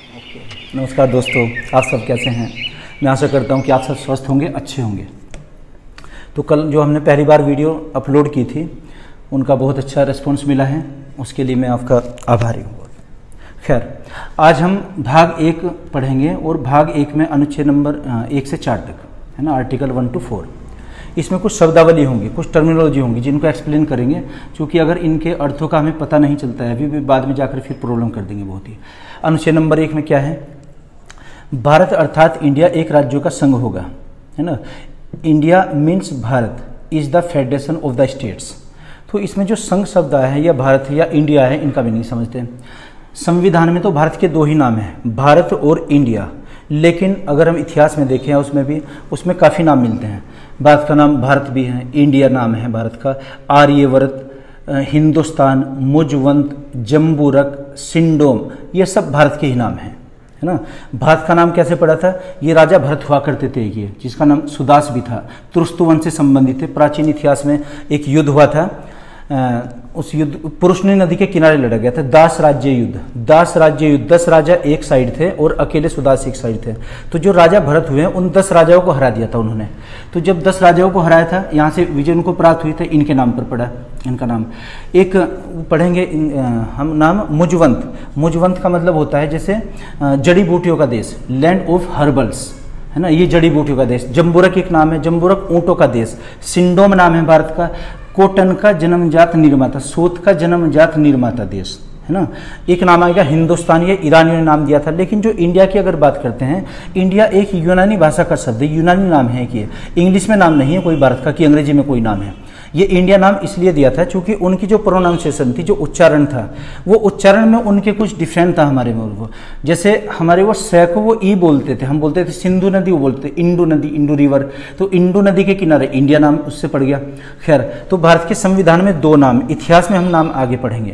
नमस्कार दोस्तों, आप सब कैसे हैं। मैं आशा करता हूं कि आप सब स्वस्थ होंगे, अच्छे होंगे। तो कल जो हमने पहली बार वीडियो अपलोड की थी उनका बहुत अच्छा रिस्पॉन्स मिला है, उसके लिए मैं आपका आभारी हूँ। खैर, आज हम भाग 1 पढ़ेंगे और भाग 1 में अनुच्छेद नंबर 1 से 4 तक है ना, आर्टिकल 1 to 4। इसमें कुछ शब्दावली होंगी, कुछ टर्मिनोलॉजी होंगी जिनको एक्सप्लेन करेंगे, क्योंकि अगर इनके अर्थों का हमें पता नहीं चलता है अभी बाद में जाकर फिर प्रॉब्लम कर देंगे बहुत ही। अनुच्छेद नंबर 1 में क्या है, भारत अर्थात इंडिया एक राज्यों का संघ होगा, है ना। India means Bharat is the federation of the states. तो इसमें जो संघ शब्द आया है या भारत है या इंडिया है, इनका भी नहीं समझते हैं। संविधान में तो भारत के 2 ही नाम हैं, भारत और इंडिया, लेकिन अगर हम इतिहास में देखें उसमें काफ़ी नाम मिलते हैं। भारत का नाम भारत भी है, इंडिया नाम है भारत का, आर्यवर्त, हिंदुस्तान, मुजवंत, जम्बूरक, सिंडोम, ये सब भारत के ही नाम हैं, है ना। भारत का नाम कैसे पड़ा था, ये राजा भरत हुआ करते थे, ये जिसका नाम सुदास भी था, तुरुस्तुवंश से संबंधित थे। प्राचीन इतिहास में एक युद्ध हुआ था, उस युद्ध पुरुषनी नदी के किनारे लड़ा गया था, दास राज्य युद्ध। 10 राजा एक साइड थे और अकेले सुदास एक साइड थे। तो जो राजा भरत हुए उन 10 राजाओं को हरा दिया था उन्होंने। तो जब 10 राजाओं को हराया था, यहाँ से विजय उनको प्राप्त हुई थी, इनके नाम पर पड़ा। इनका नाम एक पढ़ेंगे हम नाम मुजवंत। मुजवंत का मतलब होता है जैसे जड़ी बूटियों का देश, लैंड ऑफ हर्बल्स, है ना, ये जड़ी बूटियों का देश। जम्बूरक एक नाम है, जम्बूरक ऊँटों का देश। सिंडोम नाम है भारत का, कॉटन का जन्मजात निर्माता, सूत का जन्मजात निर्माता देश, है ना। एक नाम आएगा हिंदुस्तान, ये ईरानियों ने नाम दिया था। लेकिन जो इंडिया की अगर बात करते हैं, इंडिया एक यूनानी भाषा का शब्द है, यूनानी नाम है कि इंग्लिश में नाम नहीं है कोई भारत का कि अंग्रेजी में कोई नाम है। ये इंडिया नाम इसलिए दिया था क्योंकि उनकी जो प्रोनाउंसिएशन थी, जो उच्चारण था, वो उच्चारण में उनके कुछ डिफरेंट था हमारे में। वो जैसे हमारे वो स को वो ई बोलते थे, हम बोलते थे सिंधु नदी, वो बोलते थे इंडू नदी, इंडू रिवर। तो इंडू नदी के किनारे इंडिया नाम उससे पड़ गया। खैर, तो भारत के संविधान में 2 नाम, इतिहास में हम नाम आगे पढ़ेंगे।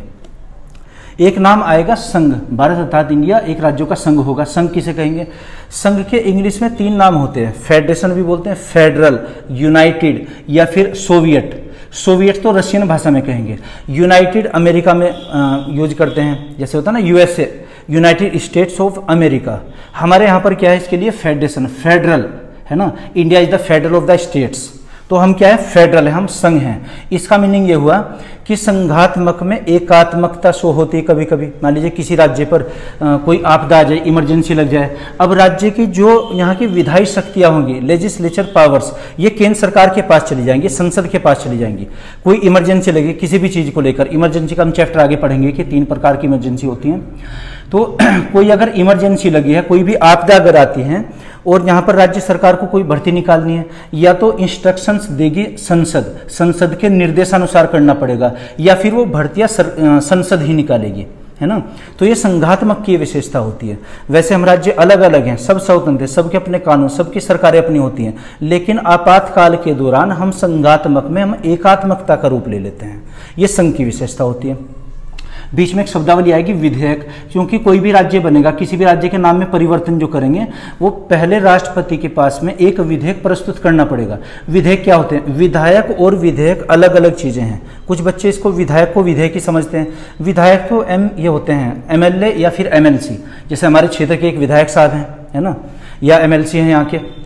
एक नाम आएगा संघ, भारत अर्थात इंडिया एक राज्यों का संघ होगा। संघ किसे कहेंगे, संघ के इंग्लिश में 3 नाम होते हैं, फेडरेशन भी बोलते हैं, फेडरल, यूनाइटेड या फिर सोवियत। सोवियत तो रशियन भाषा में कहेंगे, यूनाइटेड अमेरिका में यूज करते हैं, जैसे होता है ना USA, united states of America. हमारे यहाँ पर क्या है इसके लिए, फेडरेशन, फेडरल, है ना। India is the federal of the states, तो हम क्या है, फेडरल है, हम संघ हैं। इसका मीनिंग ये हुआ कि संघात्मक में एकात्मकता शो होती है। कभी कभी मान लीजिए किसी राज्य पर कोई आपदा आ जाए, इमरजेंसी लग जाए, अब राज्य की जो यहाँ की विधायी शक्तियाँ होंगी, लेजिस्लेचर पावर्स, ये केंद्र सरकार के पास चली जाएंगी, संसद के पास चली जाएंगी। कोई इमरजेंसी लगे किसी भी चीज़ को लेकर, इमरजेंसी का हम चैप्टर आगे पढ़ेंगे कि 3 प्रकार की इमरजेंसी होती हैं। तो कोई अगर इमरजेंसी लगी है, कोई भी आपदा अगर आती है और यहाँ पर राज्य सरकार को कोई भर्ती निकालनी है, या तो इंस्ट्रक्शंस देगी संसद, संसद के निर्देशानुसार करना पड़ेगा, या फिर वो भर्तियाँ संसद ही निकालेगी, है ना। तो ये संघात्मक की विशेषता होती है। वैसे हम राज्य अलग अलग हैं, सब स्वतंत्र हैं, सबके अपने कानून, सबकी सरकारें अपनी होती हैं, लेकिन आपातकाल के दौरान हम संघात्मक में हम एकात्मकता का रूप ले लेते हैं। ये संघ की विशेषता होती है। बीच में एक शब्दावली आएगी विधेयक, क्योंकि कोई भी राज्य बनेगा, किसी भी राज्य के नाम में परिवर्तन जो करेंगे, वो पहले राष्ट्रपति के पास में एक विधेयक प्रस्तुत करना पड़ेगा। विधेयक क्या होते हैं, विधायक और विधेयक अलग अलग चीज़ें हैं। कुछ बच्चे इसको विधायक को विधेयक ही समझते हैं। विधायक तो ये होते हैं एमएलए या फिर एमएलसी, जैसे हमारे क्षेत्र के एक विधायक साहब हैं, है ना, या एमएलसी हैं यहाँ के।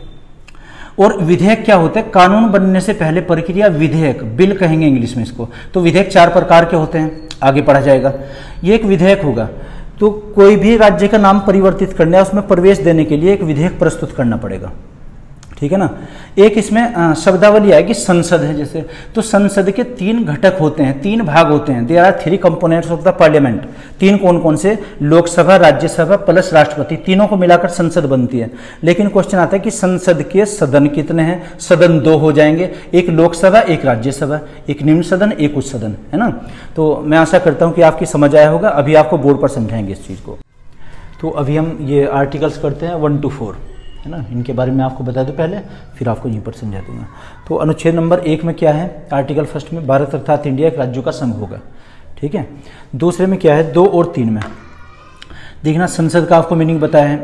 और विधेयक क्या होता है, कानून बनने से पहले प्रक्रिया, विधेयक, बिल कहेंगे इंग्लिश में इसको। तो विधेयक 4 प्रकार के होते हैं, आगे पढ़ा जाएगा। ये एक विधेयक होगा, तो कोई भी राज्य का नाम परिवर्तित करना है, उसमें प्रवेश देने के लिए एक विधेयक प्रस्तुत करना पड़ेगा, ठीक है ना। एक इसमें शब्दावली आएगी संसद है जैसे, तो संसद के 3 घटक होते हैं, 3 भाग होते हैं। There are 3 components of the parliament. 3 कौन कौन से, लोकसभा, राज्यसभा प्लस राष्ट्रपति, तीनों को मिलाकर संसद बनती है। लेकिन क्वेश्चन आता है कि संसद के सदन कितने हैं, सदन 2 हो जाएंगे, एक लोकसभा, एक राज्यसभा, एक निम्न सदन, एक उच्च सदन, है ना। तो मैं आशा करता हूँ कि आपकी समझ आया होगा। अभी आपको बोर्ड पर समझाएंगे इस चीज़ को। तो अभी हम ये आर्टिकल्स करते हैं 1 to 4, है ना। इनके बारे में आपको बता दूं पहले, फिर आपको यहीं पर समझा दूंगा। तो अनुच्छेद नंबर 1 में क्या है, आर्टिकल 1 में भारत अर्थात इंडिया एक राज्यों का संघ होगा, ठीक है। दूसरे में क्या है, 2 और 3 में देखना, संसद का आपको मीनिंग बताया है,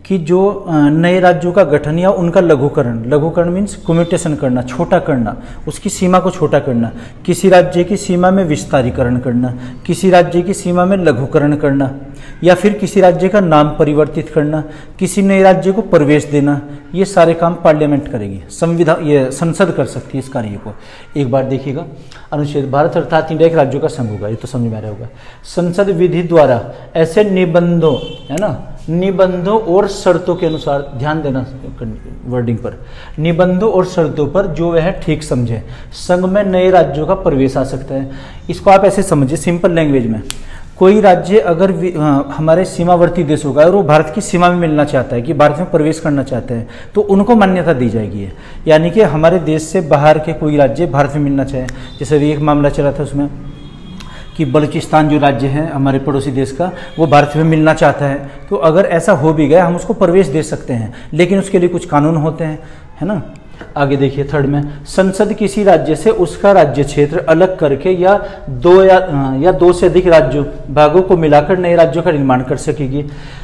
कि जो नए राज्यों का गठन या उनका लघुकरण, लघुकरण मीन्स कम्यूटेशन करना, छोटा करना, उसकी सीमा को छोटा करना, किसी राज्य की सीमा में विस्तारीकरण करना, किसी राज्य की सीमा में लघुकरण करना, या फिर किसी राज्य का नाम परिवर्तित करना, किसी नए राज्य को प्रवेश देना, ये सारे काम पार्लियामेंट करेगी। संविधान, ये संसद कर सकती है इस कार्य को। एक बार देखिएगा, अनुच्छेद, भारत अर्थात इंडिया एक राज्यों का संघ होगा, ये तो समझ में आ रहा होगा। संसद विधि द्वारा ऐसे निबंधों, है ना, निबंधों और शर्तों के अनुसार, ध्यान देना वर्डिंग पर, निबंधों और शर्तों पर जो वह ठीक समझे संघ में नए राज्यों का प्रवेश आ सकता है। इसको आप ऐसे समझिए सिंपल लैंग्वेज में, कोई राज्य अगर हमारे सीमावर्ती देशों का और वो भारत की सीमा में मिलना चाहता है, कि भारत में प्रवेश करना चाहते हैं, तो उनको मान्यता दी जाएगी। यानी कि हमारे देश से बाहर के कोई राज्य भारत में मिलना चाहे, जैसे अभी एक मामला चला था उसमें कि बलूचिस्तान जो राज्य है हमारे पड़ोसी देश का, वो भारत में मिलना चाहता है, तो अगर ऐसा हो भी गया हम उसको प्रवेश दे सकते हैं, लेकिन उसके लिए कुछ कानून होते हैं, है ना। आगे देखिए थर्ड में, संसद किसी राज्य से उसका राज्य क्षेत्र अलग करके या दो से अधिक राज्यों भागों को मिलाकर नए राज्यों का निर्माण कर सकेगी,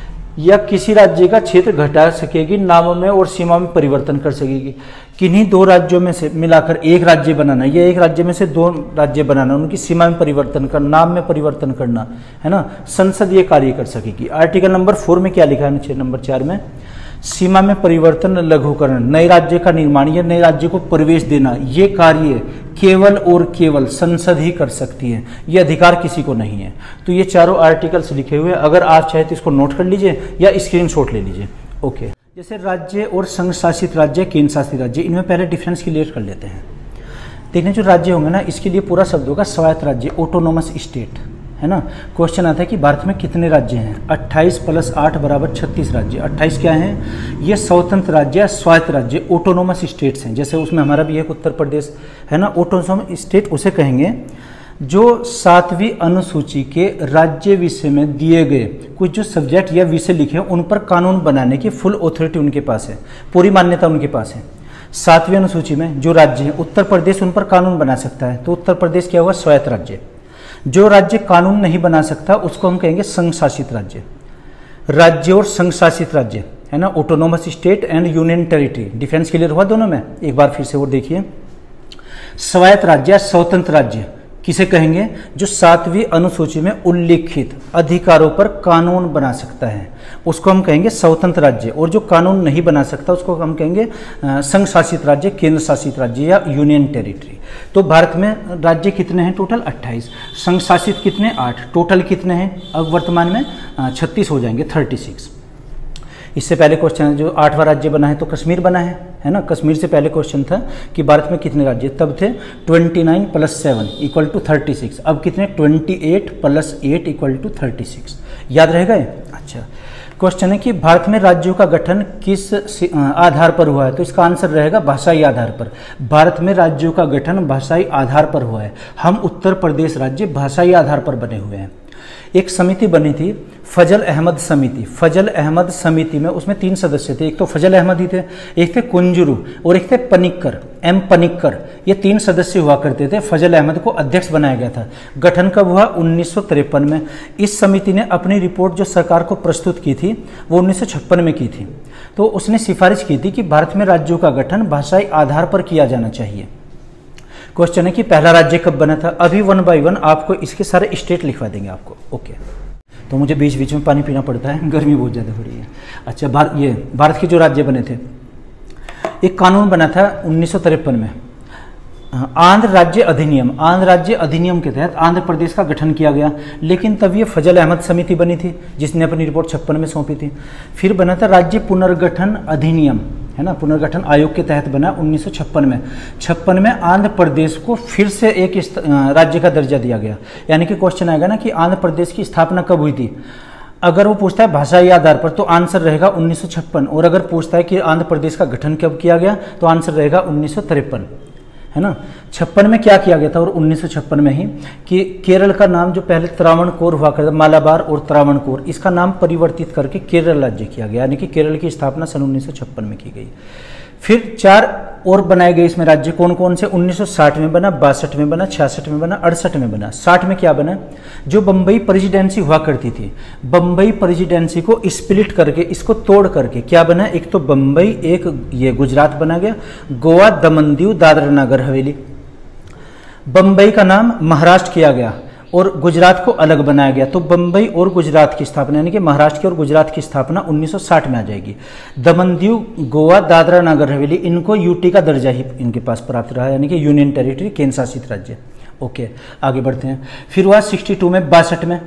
या किसी राज्य का क्षेत्र घटा सकेगी, नामों में और सीमा में परिवर्तन कर सकेगी। किन्हीं दो राज्यों में से मिलाकर एक राज्य बनाना, या एक राज्य में से दो राज्य बनाना, उनकी सीमा में परिवर्तन करना, नाम में परिवर्तन करना, है ना, संसद ये कार्य कर सकेगी। आर्टिकल नंबर 4 में क्या लिखा है, अनुच्छेद नंबर 4 में, सीमा में परिवर्तन, लघुकरण, नए राज्य का निर्माण या नए राज्य को प्रवेश देना, ये कार्य केवल और केवल संसद ही कर सकती है, ये अधिकार किसी को नहीं है। तो ये चारों आर्टिकल्स लिखे हुए हैं, अगर आप चाहे तो इसको नोट कर लीजिए या स्क्रीनशॉट ले लीजिए। ओके, जैसे राज्य और संघ शासित राज्य, केंद्र शासित राज्य, इनमें पहले डिफरेंस क्लियर कर लेते हैं। देखने जो राज्य होंगे ना, इसके लिए पूरा शब्द होगा स्वायत्त राज्य, ऑटोनोमस स्टेट, है ना। क्वेश्चन आता है कि भारत में कितने राज्य हैं, 28 + 8 = 36 राज्य। 28 क्या हैं, ये स्वतंत्र राज्य, स्वायत्त राज्य, ऑटोनोमस स्टेट्स हैं। जैसे उसमें हमारा भी एक उत्तर प्रदेश है ना, ऑटोनोमस स्टेट उसे कहेंगे जो 7वीं अनुसूची के राज्य विषय में दिए गए कुछ जो सब्जेक्ट या विषय लिखे हैं उन पर कानून बनाने की फुल ऑथोरिटी उनके पास है, पूरी मान्यता उनके पास है। 7वीं अनुसूची में जो राज्य है, उत्तर प्रदेश उन पर कानून बना सकता है, तो उत्तर प्रदेश क्या हुआ, स्वायत्त राज्य। जो राज्य कानून नहीं बना सकता उसको हम कहेंगे संघ शासित राज्य। राज्य और संघ शासित राज्य, है ना, autonomous state and union territory. Difference clear हुआ दोनों में, एक बार फिर से और देखिए। स्वायत्त राज्य, स्वतंत्र राज्य किसे कहेंगे, जो 7वीं अनुसूची में उल्लिखित अधिकारों पर कानून बना सकता है, उसको हम कहेंगे स्वतंत्र राज्य। और जो कानून नहीं बना सकता उसको हम कहेंगे संघ शासित राज्य, केंद्र शासित राज्य या यूनियन टेरिटरी। तो भारत में राज्य कितने हैं, टोटल 28, संघ शासित कितने, 8, टोटल कितने हैं, अब वर्तमान में 36 हो जाएंगे, 36। इससे पहले क्वेश्चन है जो 8वां राज्य बना है तो कश्मीर बना है ना। कश्मीर से पहले क्वेश्चन था कि भारत में कितने राज्य, तब थे 29 + 7 = 36। अब कितने, 28 + 8 = 36। याद रहेगा ये? अच्छा, क्वेश्चन है कि भारत में राज्यों का गठन किस आधार पर हुआ है, तो इसका आंसर रहेगा भाषाई आधार पर। भारत में राज्यों का गठन भाषाई आधार पर हुआ है। हम उत्तर प्रदेश राज्य भाषाई आधार पर बने हुए हैं। एक समिति बनी थी, फजल अहमद समिति। फजल अहमद समिति में उसमें 3 सदस्य थे, एक तो फजल अहमद ही थे, एक थे कुंजरू और एक थे पनिक्कर, एम पनिक्कर। ये 3 सदस्य हुआ करते थे। फजल अहमद को अध्यक्ष बनाया गया था। गठन कब हुआ, 1953 में। इस समिति ने अपनी रिपोर्ट जो सरकार को प्रस्तुत की थी वो 1956 में की थी। तो उसने सिफारिश की थी कि भारत में राज्यों का गठन भाषाई आधार पर किया जाना चाहिए। क्वेश्चन है कि पहला राज्य कब बना था। अभी 1 बाय 1 आपको इसके सारे स्टेट लिखवा देंगे आपको। ओके, तो मुझे बीच बीच में पानी पीना पड़ता है, गर्मी बहुत ज़्यादा हो रही है। अच्छा, भारत के जो राज्य बने थे, एक कानून बना था 1953 में, आंध्र राज्य अधिनियम। आंध्र राज्य अधिनियम के तहत आंध्र प्रदेश का गठन किया गया, लेकिन तब ये फजल अहमद समिति बनी थी जिसने अपनी रिपोर्ट 56 में सौंपी थी। फिर बना था राज्य पुनर्गठन अधिनियम, है ना, पुनर्गठन आयोग के तहत बना 1956 में। 56 में आंध्र प्रदेश को फिर से एक राज्य का दर्जा दिया गया। यानी कि क्वेश्चन आएगा ना कि आंध्र प्रदेश की स्थापना कब हुई थी। अगर वो पूछता है भाषाई आधार पर तो आंसर रहेगा 1956, और अगर पूछता है कि आंध्र प्रदेश का गठन कब किया गया तो आंसर रहेगा 1953, है ना। 56 में क्या किया गया था, और 1956 में ही कि केरल का नाम जो पहले त्रावणकोर हुआ करता, मालाबार और त्रावणकोर, इसका नाम परिवर्तित करके केरल राज्य किया गया। यानी कि केरल की स्थापना सन 1956 में की गई। फिर 4 और बनाए गए इसमें राज्य कौन कौन से? 1960 में बना, 62 में बना, 66 में बना, 68 में बना। 60 में क्या बना? जो बम्बई प्रेसिडेंसी हुआ करती थी, बम्बई प्रेसिडेंसी को स्प्लिट करके, इसको तोड़ करके क्या बना? एक तो बम्बई, एक ये गुजरात बना गया, गोवा, दमन दीव, दादरा नगर हवेली। बम्बई का नाम महाराष्ट्र किया गया और गुजरात को अलग बनाया गया। तो बम्बई और गुजरात की स्थापना, यानी कि महाराष्ट्र की और गुजरात की स्थापना 1960 में आ जाएगी। दमन दीव, गोवा, दादरा नगर हवेली, इनको यूटी का दर्जा ही इनके पास प्राप्त रहा, यानी कि यूनियन टेरिटरी, केंद्र शासित राज्य। ओके, आगे बढ़ते हैं। फिर हुआ 62 में, 62 में,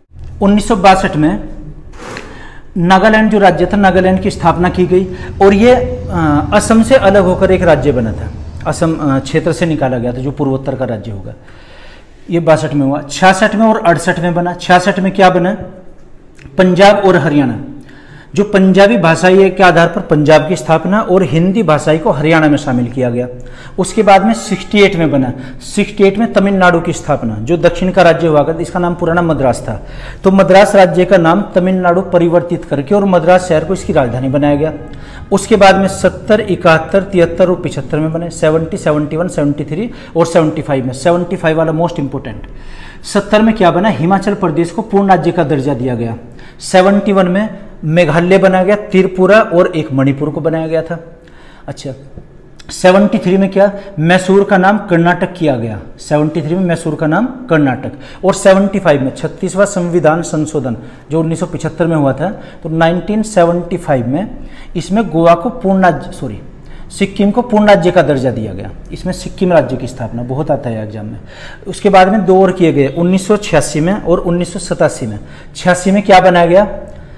1962 में नागालैंड जो राज्य था, नागालैंड की स्थापना की गई और ये असम से अलग होकर एक राज्य बना था। असम क्षेत्र से निकाला गया था, जो पूर्वोत्तर का राज्य होगा। ये 62 में हुआ। 66 में और 68 में बना। 66 में क्या बना? पंजाब और हरियाणा, जो पंजाबी भाषाई के आधार पर पंजाब की स्थापना और हिंदी भाषाई को हरियाणा में शामिल किया गया। उसके बाद में 68 में बना। 68 में तमिलनाडु की स्थापना, जो दक्षिण का राज्य हुआ करता, इसका नाम पुराना मद्रास था, तो मद्रास राज्य का नाम तमिलनाडु परिवर्तित करके और मद्रास शहर को इसकी राजधानी बनाया गया। उसके बाद में 70, 71, 73 और 75 में बने। 70, 71, 73 और 75 में। 75 वाला मोस्ट इंपोर्टेंट। 70 में क्या बना? हिमाचल प्रदेश को पूर्ण राज्य का दर्जा दिया गया। 71 में मेघालय बनाया गया, त्रिपुरा और एक मणिपुर को बनाया गया था। अच्छा, 73 में क्या? मैसूर का नाम कर्नाटक किया गया। 73 में मैसूर का नाम कर्नाटक। और 75 में 36वां संविधान संशोधन, जो 1975 में हुआ था, तो 1975 में इसमें गोवा को पूर्ण राज्य, सिक्किम को पूर्ण राज्य का दर्जा दिया गया। इसमें सिक्किम राज्य की स्थापना बहुत आता है एग्जाम में। उसके बाद में दो और किए गए, 1986 में और 1987 में। 86 में क्या बनाया गया?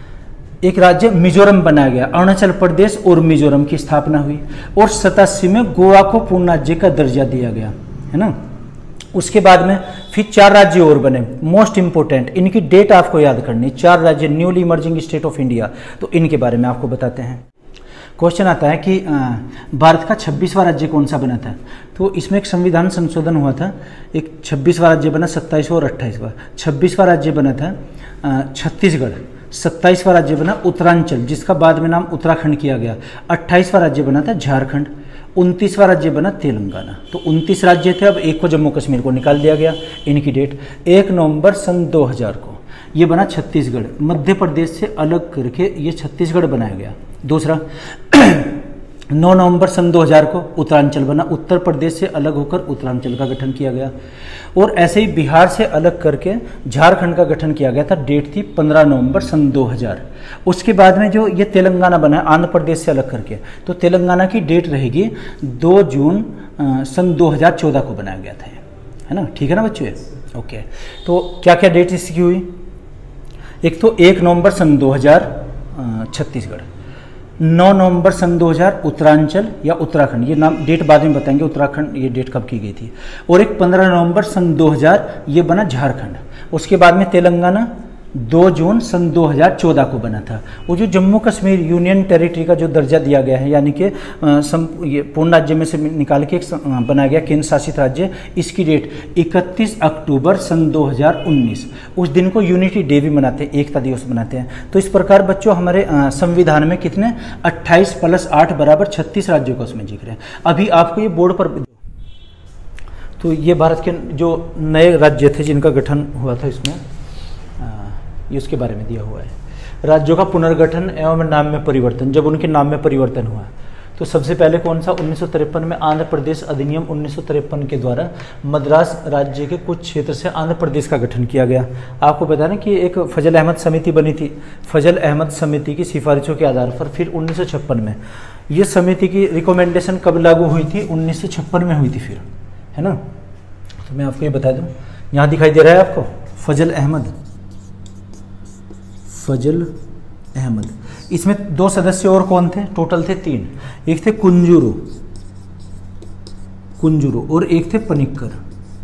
एक राज्य मिजोरम बनाया गया, अरुणाचल प्रदेश और मिजोरम की स्थापना हुई। और 87 में गोवा को पूर्ण राज्य का दर्जा दिया गया, है ना। उसके बाद में फिर 4 राज्य और बने, मोस्ट इंपोर्टेंट, इनकी डेट आपको याद करनी। 4 राज्य newly emerging state of India, तो इनके बारे में आपको बताते हैं। क्वेश्चन आता है कि भारत का 26वां राज्य कौन सा बना था? तो इसमें एक संविधान संशोधन हुआ था, एक 26वां राज्य बना, 27वां और 28वां। 26वां राज्य बना था छत्तीसगढ़, 27वां राज्य बना उत्तरांचल, जिसका बाद में नाम उत्तराखंड किया गया। 28वां राज्य बना था झारखंड। 29वां राज्य बना तेलंगाना। तो 29 राज्य थे, अब एक को जम्मू कश्मीर को निकाल दिया गया। इनकी डेट 1 नवंबर सन 2000 को ये बना छत्तीसगढ़, मध्य प्रदेश से अलग करके ये छत्तीसगढ़ बनाया गया। दूसरा 9 नवंबर सन 2000 को उत्तरांचल बना, उत्तर प्रदेश से अलग होकर उत्तरांचल का गठन किया गया। और ऐसे ही बिहार से अलग करके झारखंड का गठन किया गया था, डेट थी 15 नवंबर सन 2000। उसके बाद में जो ये तेलंगाना बना है आंध्र प्रदेश से अलग करके, तो तेलंगाना की डेट रहेगी 2 जून सन 2014 को बनाया गया था, है ना। ठीक है ना बच्चों? ओके, तो क्या क्या डेट इसकी हुई? एक तो 1 नवंबर सन 2000 छत्तीसगढ़, 9 नवंबर सन 2000 उत्तरांचल या उत्तराखंड, ये नाम डेट बाद में बताएंगे उत्तराखंड ये डेट कब की गई थी। और एक 15 नवंबर सन 2000 ये बना झारखंड। उसके बाद में तेलंगाना 2 जून सन 2014 को बना था। वो जो जम्मू कश्मीर यूनियन टेरिटरी का जो दर्जा दिया गया है, यानी कि ये पूर्ण राज्य में से निकाल के बनाया गया केंद्र शासित राज्य, इसकी डेट 31 अक्टूबर सन 2019। उस दिन को यूनिटी डे भी मनाते हैं, एकता दिवस मनाते हैं। तो इस प्रकार बच्चों हमारे संविधान में कितने 28 + 8 बराबर 36 राज्यों का उसमें जिक्र है। अभी आपको ये बोर्ड पर, तो ये भारत के जो नए राज्य थे जिनका गठन हुआ था, इसमें ये उसके बारे में दिया हुआ है। राज्यों का पुनर्गठन एवं नाम में परिवर्तन, जब उनके नाम में परिवर्तन हुआ, तो सबसे पहले कौन सा? 1953 में आंध्र प्रदेश अधिनियम 1953 के द्वारा मद्रास राज्य के कुछ क्षेत्र से आंध्र प्रदेश का गठन किया गया। आपको पता ना कि एक फजल अहमद समिति बनी थी, फजल अहमद समिति की सिफारिशों के आधार पर फिर 1956 में ये समिति की रिकमेंडेशन कब लागू हुई थी? 1956 में हुई थी फिर, है ना। तो मैं आपको ये बता दूँ, यहाँ दिखाई दे रहा है आपको फजल अहमद, फजल अहमद। इसमें 2 सदस्य और कौन थे? टोटल थे 3। एक थे कुंजूरू और एक थे पनिक्कर।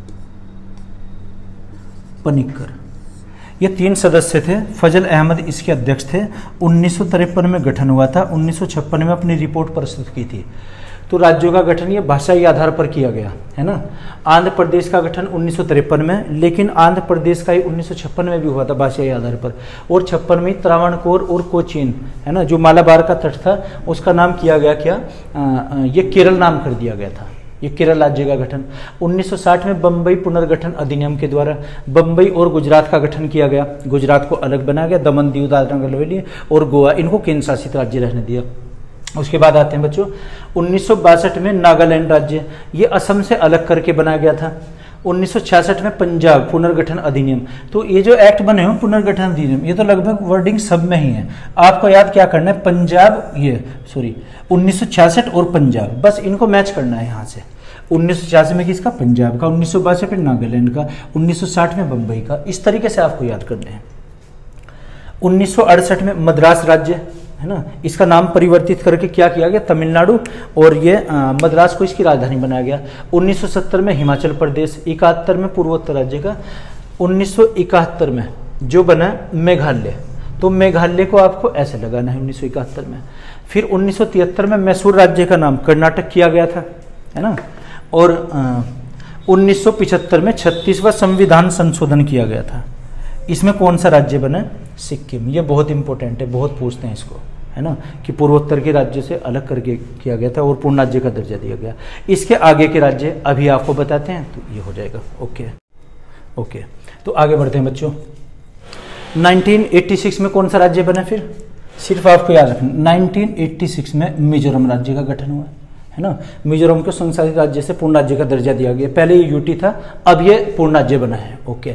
ये 3 सदस्य थे। फजल अहमद इसके अध्यक्ष थे। 1953 में गठन हुआ था, 1956 में अपनी रिपोर्ट प्रस्तुत की थी। तो राज्यों का गठन ये भाषाई आधार पर किया गया है ना। आंध्र प्रदेश का गठन 1953 में, लेकिन आंध्र प्रदेश का ही 1956 में भी हुआ था भाषाई आधार पर। और 56 में त्रावणकोर और कोचीन है ना, जो मालाबार का तट था, उसका नाम किया गया क्या, ये केरल नाम कर दिया गया था, ये केरल राज्य का गठन। 1960 में बम्बई पुनर्गठन अधिनियम के द्वारा बम्बई और गुजरात का गठन किया गया। गुजरात को अलग बनाया गया, दमन दीव दादरा नगर हवेली और गोवा इनको केंद्र शासित राज्य रहने दिया। उसके बाद आते हैं बच्चों 1962 में नागालैंड राज्य, ये असम से अलग करके बनाया गया था। 1966 में पंजाब पुनर्गठन अधिनियम। तो ये जो एक्ट बने हो पुनर्गठन अधिनियम, ये तो लगभग वर्डिंग सब में ही है, आपको याद क्या करना है, पंजाब 1966 और पंजाब, बस इनको मैच करना है यहाँ से। 1986 में किसका, पंजाब का, 1962 में नागालैंड का, 1960 में बम्बई का, इस तरीके से आपको याद करने हैं। 1968 में मद्रास राज्य है ना, इसका नाम परिवर्तित करके क्या किया गया, तमिलनाडु, और ये मद्रास को इसकी राजधानी बनाया गया। 1970 में हिमाचल प्रदेश, 71 में पूर्वोत्तर राज्य का, 1971 में जो बना मेघालय, तो मेघालय को आपको ऐसे लगाना है 1971 में। फिर 1973 में मैसूर राज्य का नाम कर्नाटक किया गया था है ना, और 1975 में 36वां संविधान संशोधन किया गया था। इसमें कौन सा राज्य बना, सिक्किम। ये बहुत इंपॉर्टेंट है, बहुत पूछते हैं इसको है ना, कि पूर्वोत्तर के राज्य से अलग करके किया गया था और पूर्ण राज्य का दर्जा दिया गया। इसके आगे के राज्य अभी आपको बताते हैं, तो ये हो जाएगा। ओके, तो आगे बढ़ते हैं बच्चों। 1986 में कौन सा राज्य बना, फिर सिर्फ आपको याद रखना, 1986 में मिजोरम राज्य का गठन हुआ है ना। मिजोरम को संशासित राज्य से पूर्ण राज्य का दर्जा दिया गया। पहले ये यूटी था, अब ये पूर्ण राज्य बना है। ओके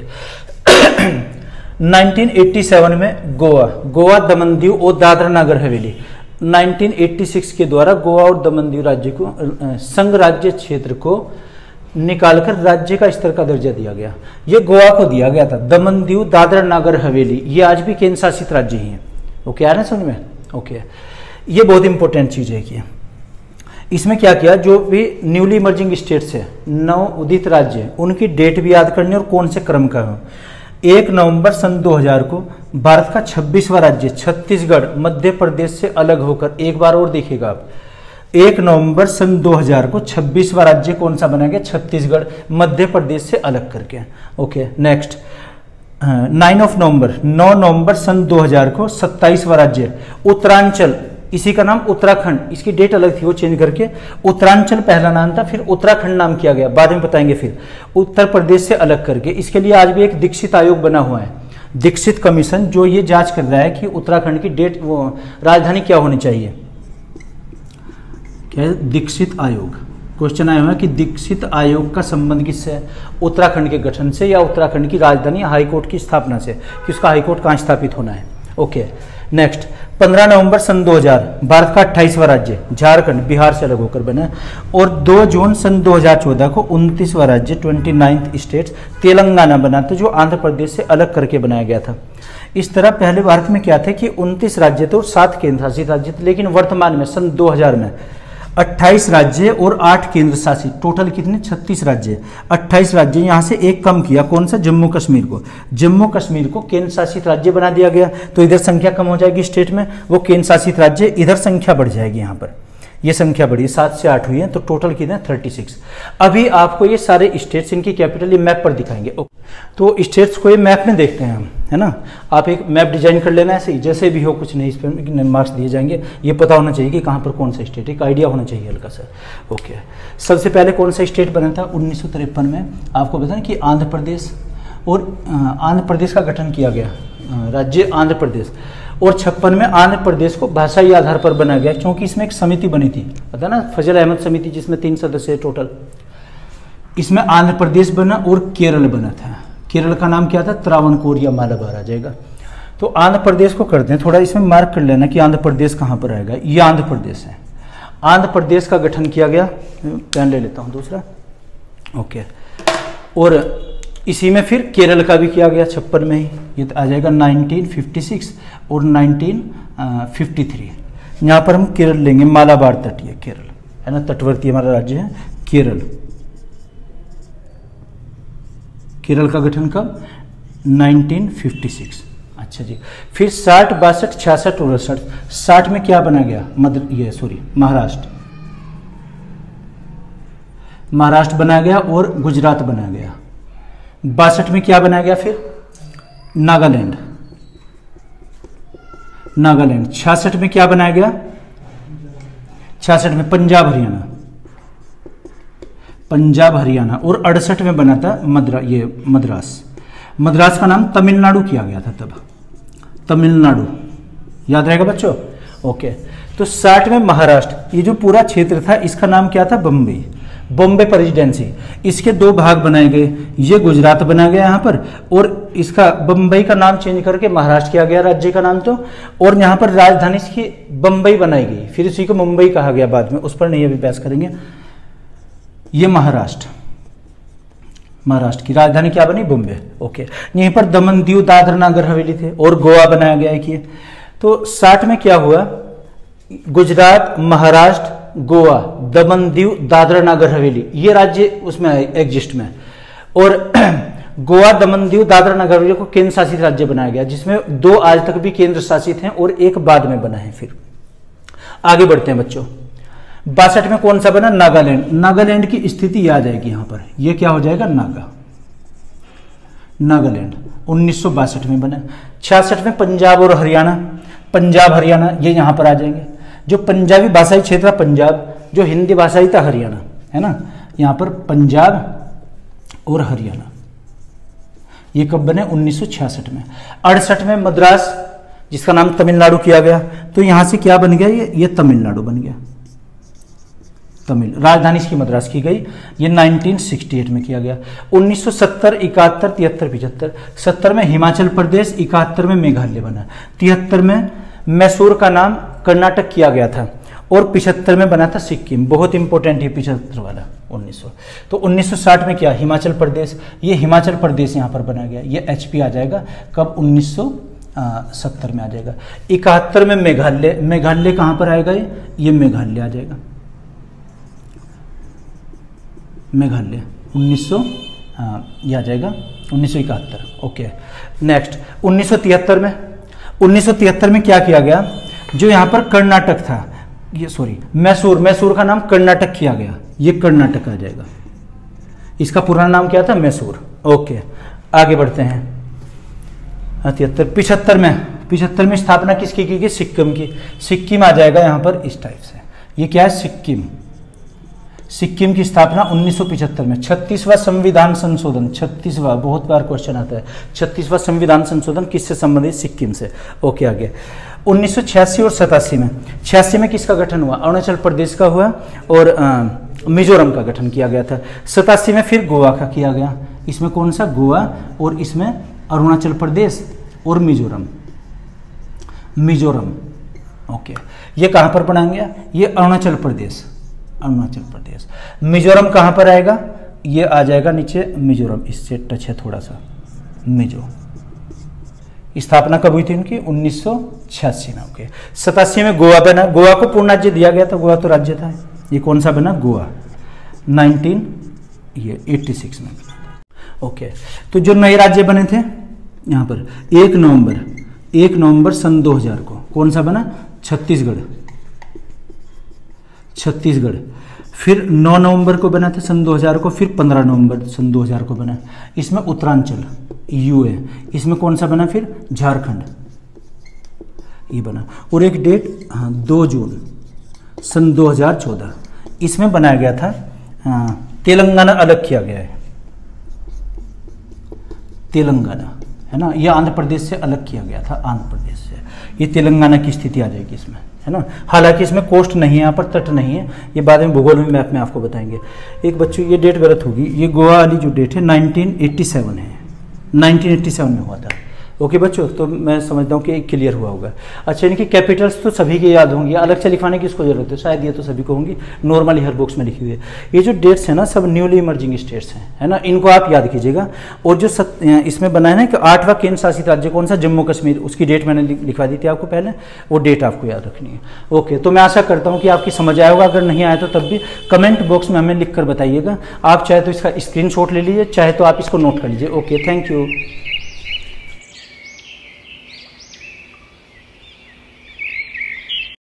1987 में गोवा, दमन दीव और दादरा नगर हवेली, 1986 के द्वारा गोवा और दमन दीव राज्य को संघ राज्य क्षेत्र को निकालकर राज्य का स्तर का दर्जा दिया गया। ये गोवा को दिया गया था। दमन दीव दादरा नगर हवेली ये आज भी केंद्र शासित राज्य ही हैं। ओके, आ रहे हैं समझ में। ओके, ये बहुत इंपॉर्टेंट चीज है कि इसमें क्या किया, जो भी न्यूली इमर्जिंग स्टेट्स है, नव उदित राज्य, उनकी डेट भी याद करनी और कौन से क्रम का हो। 1 नवंबर सन 2000 को भारत का 26वां राज्य छत्तीसगढ़ मध्य प्रदेश से अलग होकर, एक बार और देखिएगा आप, 1 नवंबर सन 2000 को 26वां राज्य कौन सा बना गया, छत्तीसगढ़ मध्य प्रदेश से अलग करके। ओके, नेक्स्ट 9 नवंबर सन 2000 को 27वां राज्य उत्तरांचल, इसी का नाम उत्तराखंड, इसकी डेट अलग थी वो चेंज करके उत्तरांचल पहला नाम था, फिर उत्तराखंड नाम किया गया, बाद में बताएंगे। फिर उत्तर प्रदेश से अलग करके, इसके लिए आज भी एक दीक्षित आयोग बना हुआ है, दीक्षित कमीशन, जो ये जांच कर रहा है कि उत्तराखंड की डेट वो राजधानी क्या होनी चाहिए। क्या है, दीक्षित आयोग। क्वेश्चन आया हुआ कि दीक्षित आयोग का संबंध किससे है, उत्तराखंड के गठन से या उत्तराखंड की राजधानी हाईकोर्ट की स्थापना से, कि उसका हाईकोर्ट कहाँ स्थापित होना है। ओके, नेक्स्ट 15 नवंबर सन 2000 भारत का 28वां राज्य झारखंड बिहार से अलग होकर बना, और 2 जून सन 2014 को 29वां राज्य 29th स्टेट्स तेलंगाना बना था, जो आंध्र प्रदेश से अलग करके बनाया गया था। इस तरह पहले भारत में क्या थे कि 29 राज्य थे और 7 केंद्र शासित राज्य थे, लेकिन वर्तमान में सन 2000 में 28 राज्य और 8 केंद्र शासित, टोटल कितने 36 राज्य, 28 राज्य, यहाँ से एक कम किया, कौन सा, जम्मू कश्मीर को। जम्मू कश्मीर को केंद्र शासित राज्य बना दिया गया, तो इधर संख्या कम हो जाएगी स्टेट में, वो केंद्र शासित राज्य, इधर संख्या बढ़ जाएगी। यहाँ पर ये संख्या बढ़ी, 7 से 8 हुई है, तो टोटल कितने 36। अभी आपको ये सारे स्टेट्स, इनकी कैपिटल ये मैप पर दिखाएंगे। तो स्टेट्स को ये मैप में देखते हैं हम, है ना। आप एक मैप डिजाइन कर लेना ऐसे ही, जैसे भी हो, कुछ नहीं, इस पर मार्क्स दिए जाएंगे। ये पता होना चाहिए कि कहाँ पर कौन सा स्टेट, एक आइडिया होना चाहिए हल्का सा। ओके, सबसे पहले कौन सा स्टेट बना था 1953 में, आपको बताएं कि आंध्र प्रदेश, और आंध्र प्रदेश का गठन किया गया, राज्य आंध्र प्रदेश। और 56 में आंध्र प्रदेश को भाषाई आधार पर बनाया गया, क्योंकि इसमें एक समिति बनी थी, पता ना, फजल अहमद समिति, जिसमें 3 सदस्य टोटल। इसमें आंध्र प्रदेश बना और केरल बना था। केरल का नाम क्या था, त्रावणकोर या मालाबार आ जाएगा। तो आंध्र प्रदेश को करते हैं, थोड़ा इसमें मार्क कर लेना कि आंध्र प्रदेश कहाँ पर आएगा। ये आंध्र प्रदेश है। आंध्र प्रदेश का गठन किया गया, पेन ले लेता हूँ दूसरा। ओके, और इसी में फिर केरल का भी किया गया 56 में ही, ये आ जाएगा 1956 और 1953। यहाँ पर हम केरल लेंगे, मालाबार तटीय केरल है ना, तटवर्ती हमारा राज्य है केरल। केरल का गठन कब, 1956। अच्छा जी, फिर 60, 62, 66 और 68। 60 में क्या बना गया, महाराष्ट्र। महाराष्ट्र बनाया गया और गुजरात बनाया गया। 62 में क्या बनाया गया फिर? नागालैंड। 66 में क्या बनाया गया? 66 में पंजाब हरियाणा। और 68 में बना था मद्रास का नाम तमिलनाडु किया गया था तब, तमिलनाडु, याद रहेगा बच्चों। ओके, तो 60 में महाराष्ट्र, ये जो पूरा क्षेत्र था इसका नाम क्या था? बॉम्बे प्रेसिडेंसी। इसके 2 भाग बनाए गए, ये गुजरात बनाया गया यहाँ पर, और इसका बम्बई का नाम चेंज करके महाराष्ट्र किया गया राज्य का नाम तो, और यहाँ पर राजधानी इसकी बम्बई बनाई गई, फिर इसी को मुंबई कहा गया बाद में, उस पर नहीं अभी बहस करेंगे। ये महाराष्ट्र की राजधानी क्या बनी? बॉम्बे। ओके, यहीं पर दमन दीव दादरा नगर हवेली थे, और गोवा बनाया गया एक ये। तो 60 में क्या हुआ? गुजरात, महाराष्ट्र, गोवा, दमन दीव दादरा नगर हवेली, ये राज्य उसमें एग्जिस्ट में, और गोवा, दमन दीव दादरा नगर हवेली को केंद्र शासित राज्य बनाया गया, जिसमें 2 आज तक भी केंद्र शासित हैं और एक बाद में बना है। फिर आगे बढ़ते हैं बच्चों। 62 में कौन सा बना? नागालैंड की स्थिति याद आएगी यहां पर, यह क्या हो जाएगा? नागालैंड 1962 में बना। 66 में पंजाब और हरियाणा, ये यहां पर आ जाएंगे। जो पंजाबी भाषाई क्षेत्र था पंजाब, जो हिंदी भाषाई था हरियाणा, है ना, यहां पर पंजाब और हरियाणा, ये कब बने? 1966 में। 68 में मद्रास, जिसका नाम तमिलनाडु किया गया, तो यहां से क्या बन गया? ये तमिलनाडु बन गया। राजधानी इसकी मद्रास की गई, ये 1968 में किया गया। 1970, 71, 73, 75। 70 में हिमाचल प्रदेश, 71 में मेघालय बना, 73 में मैसूर का नाम कर्नाटक किया गया था, और 75 में बना था सिक्किम। बहुत इंपॉर्टेंट है 75 वाला 1900। तो 1960 में क्या? हिमाचल प्रदेश, ये हिमाचल प्रदेश यहाँ पर बना गया, ये HP आ जाएगा कब? 1970 में आ जाएगा। 71 में मेघालय कहाँ पर आएगा? ये मेघालय आ जाएगा, मेघालय 1900 यह आ जाएगा 1971। ओके, नेक्स्ट 1973 में क्या किया गया? जो यहाँ पर कर्नाटक था, ये मैसूर का नाम कर्नाटक किया गया, ये कर्नाटक आ जाएगा। इसका पुराना नाम क्या था? मैसूर। ओके, आगे बढ़ते हैं। 75 में स्थापना किसकी की गई? सिक्किम की। सिक्किम आ जाएगा यहाँ पर इस टाइप से, ये क्या है? सिक्किम की स्थापना 1975 में। 36वां संविधान संशोधन, 36वां, बहुत बार क्वेश्चन आता है, 36वां संविधान संशोधन किससे संबंधित? सिक्किम से। ओके, आगे 1986 और 87 में। 86 में किसका गठन हुआ? अरुणाचल प्रदेश का हुआ, और मिजोरम का गठन किया गया था। 87 में फिर गोवा का किया गया। इसमें कौन सा? गोवा, और इसमें अरुणाचल प्रदेश और मिजोरम। ओके, ये कहां पर बनाएंगे? ये अरुणाचल प्रदेश। मिजोरम कहां पर आएगा? ये आ जाएगा नीचे मिजोरम, इससे टच है थोड़ा सा। स्थापना कब हुई थी उनकी? 1986 में। ओके, 87 में गोवा बना। गोवा को पूर्ण राज्य दिया गया था, गोवा तो राज्य था। ये कौन सा बना? गोवा 1986 में। ओके, तो जो नए राज्य बने थे यहाँ पर 1 नवंबर सन 2000 को कौन सा बना? छत्तीसगढ़। फिर 9 नवंबर को बना था सन 2000 को, फिर 15 नवंबर सन 2000 को बना। इसमें उत्तरांचल UA, इसमें कौन सा बना? फिर झारखंड, ये बना। और एक डेट 2 जून सन 2014, इसमें बनाया गया था तेलंगाना अलग किया गया है, तेलंगाना, है ना, ये आंध्र प्रदेश से अलग किया गया था, आंध्र प्रदेश से। ये तेलंगाना की स्थिति आ जाएगी इसमें, है ना। हालांकि इसमें कोस्ट नहीं है, यहाँ पर तट नहीं है, ये बाद में भूगोल में मैप में आपको बताएंगे। एक बच्चों ये डेट गलत होगी, ये गोवा वाली जो डेट है 1987 है, 1987 में हुआ था। ओके बच्चों, तो मैं समझता हूँ कि क्लियर हुआ होगा। अच्छा, इनकी कैपिटल्स तो सभी के याद होंगी, अलग से लिखवाने की इसको जरूरत है, शायद ये तो सभी को होंगी, नॉर्मली हर बुक्स में लिखी हुई है। ये जो डेट्स है ना, सब न्यूली इमर्जिंग स्टेट्स हैं, है ना, इनको आप याद कीजिएगा। और जो इसमें बना है ना कि 8वां केंद्र शासित राज्य कौन सा? जम्मू कश्मीर, उसकी डेट मैंने लिखवा दी थी आपको पहले, वो डेट आपको याद रखनी है। ओके, तो मैं आशा करता हूँ कि आपकी समझ आया होगा। अगर नहीं आया तो तब भी कमेंट बॉक्स में हमें लिख कर बताइएगा। आप चाहे तो इसका स्क्रीनशॉट ले लीजिए, चाहे तो आप इसको नोट कर लीजिए। Okay, thank you.